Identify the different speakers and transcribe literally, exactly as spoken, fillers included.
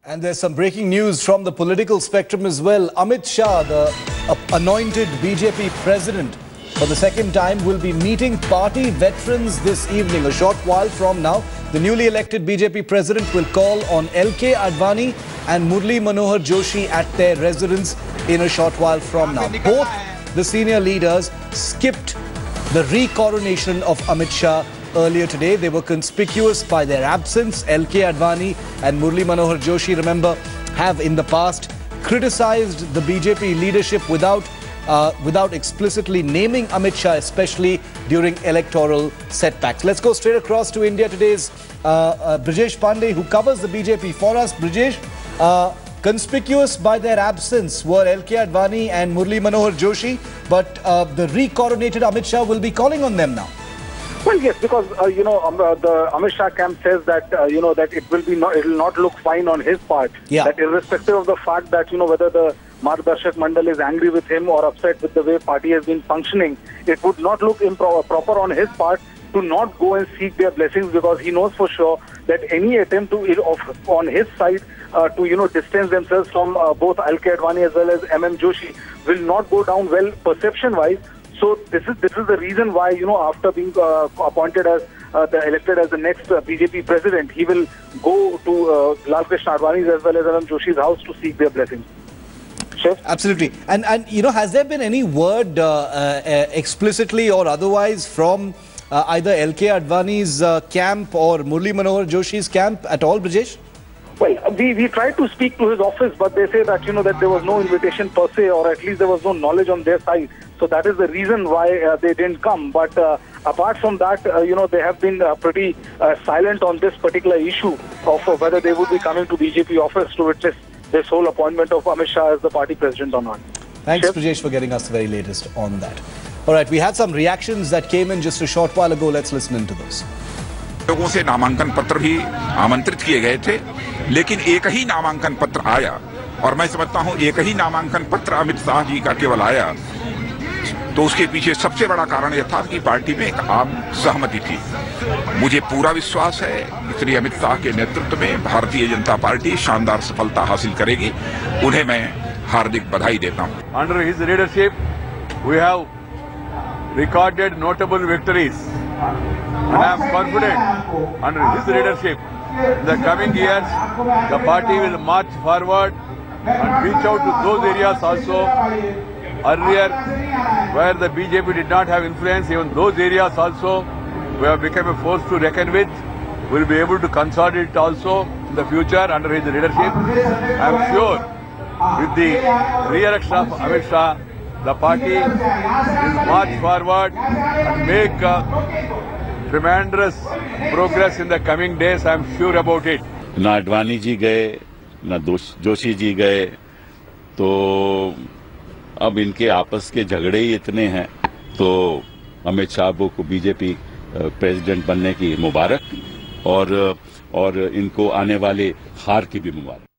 Speaker 1: And there's some breaking news from the political spectrum as well. Amit Shah, the uh, anointed B J P President, for the second time will be meeting party veterans this evening. A short while from now, the newly elected B J P President will call on L K Advani and Murli Manohar Joshi at their residence in a short while from now. Both the senior leaders skipped the re-coronation of Amit Shah earlier today. They were conspicuous by their absence. L K Advani and Murli Manohar Joshi, remember, have in the past criticized the B J P leadership without uh, without explicitly naming Amit Shah, especially during electoral setbacks. Let's go straight across to India. Today's uh, uh, Brijesh Pandey, who covers the B J P for us. Brijesh, uh, conspicuous by their absence were L K Advani and Murli Manohar Joshi, but uh, the re-coronated Amit Shah will be calling on them now.
Speaker 2: Well, yes, because uh, you know um, uh, the Amit Shah camp says that uh, you know that it will be not, it will not look fine on his part.
Speaker 1: Yeah.
Speaker 2: That irrespective of the fact that you know whether the Margdarshak Mandal is angry with him or upset with the way party has been functioning, it would not look improper proper on his part to not go and seek their blessings, because he knows for sure that any attempt to of, on his side uh, to you know distance themselves from uh, both L K Advani as well as M M Joshi will not go down well perception-wise. So this is this is the reason why, you know, after being uh, appointed as uh, the elected as the next uh, B J P president, he will go to uh, Lal Krishna Advani's as well as M M Joshi's house to seek their blessings. Chef?
Speaker 1: Absolutely. And and you know, has there been any word uh, uh, explicitly or otherwise from uh, either L K Advani's uh, camp or Murli Manohar Joshi's camp at all, Brijesh?
Speaker 2: Well, we, we tried to speak to his office, but they say that, you know, that there was no invitation per se, or at least there was no knowledge on their side. So that is the reason why uh, they didn't come. But uh, apart from that, uh, you know, they have been uh, pretty uh, silent on this particular issue of uh, whether they would be coming to B J P office to witness this whole appointment of Amit Shah as the party president or not.
Speaker 1: Thanks,
Speaker 2: Chef?
Speaker 1: Brijesh, for getting us the very latest on that. All right, we had some reactions that came in just a short while ago. Let's listen into those.
Speaker 3: लोगों से नामांकन पत्र भी आमंत्रित किए गए थे, लेकिन एक ही नामांकन पत्र आया, और मैं समझता हूं एक ही नामांकन पत्र अमित शाह जी का केवल आया, तो उसके पीछे सबसे बड़ा कारण यह था कि पार्टी में एक आम सहमति थी। मुझे पूरा विश्वास है इसलिए अमित शाह के नेतृत्व में भारतीय जनता पार्टी शानदार सफलता हासिल करेगी। उन्हें मैं हार्दिक बधाई देता हूं।
Speaker 4: Under his leadership, we have recorded notable victories, and I am confident under his leadership in the coming years the party will march forward and reach out to those areas also earlier where the B J P did not have influence. Even those areas also we have become a force to reckon with. We will be able to consolidate also in the future under his leadership. I am sure with the re-election of Amit Shah, the party will march forward and make uh, tremendous progress in the coming days. I am sure about it.
Speaker 5: ना अडवाणी जी गए, ना जोशी जी गए, तो अब इनके आपस के झगड़े ही इतने हैं, तो अमित शाह को बीजेपी प्रेसिडेंट बनने की मुबारक, और और इनको आने वाले हार की भी मुबारक।